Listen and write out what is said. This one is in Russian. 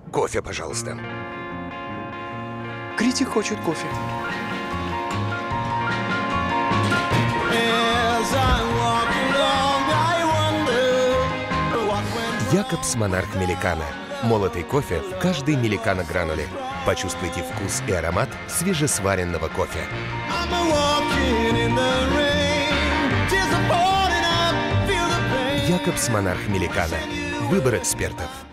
Кофе, пожалуйста. Критик хочет кофе. Якобс Монарх Миликано. Молотый кофе в каждой Миликано-грануле. Почувствуйте вкус и аромат свежесваренного кофе. Якобс Монарх Миликано. Выбор экспертов.